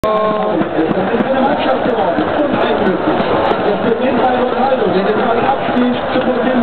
Das ist eine Mannschaft geworden. Unheimlich. Das beginnt bei Ronaldo, der den Ball abschließt zu Potenz.